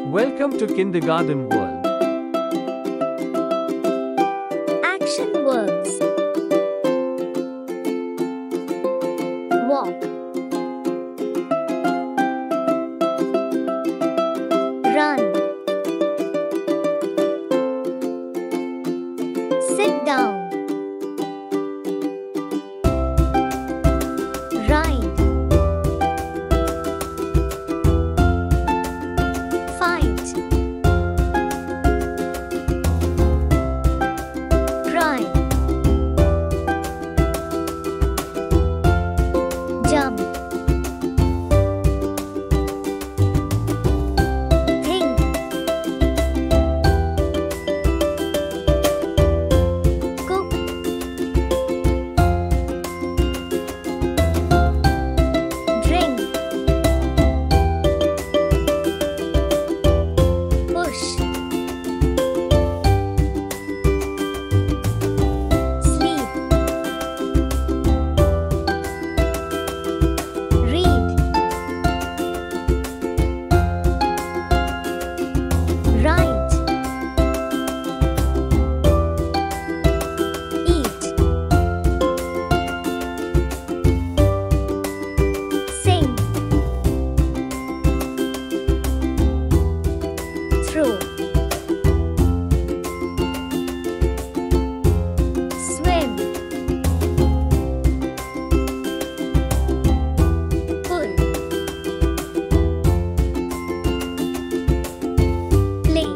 Welcome to Kindergarten World. Action verbs. Walk, run, sit down, ride, fight, cry, jump, think, cook, drink, push, sleep, read, write, eat, sing, throw, swim, pull, play,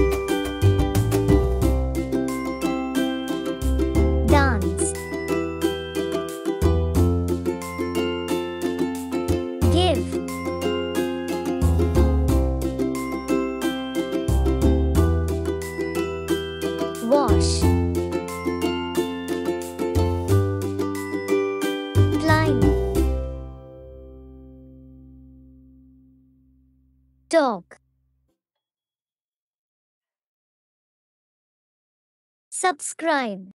dance, give, wash, climb, talk, subscribe.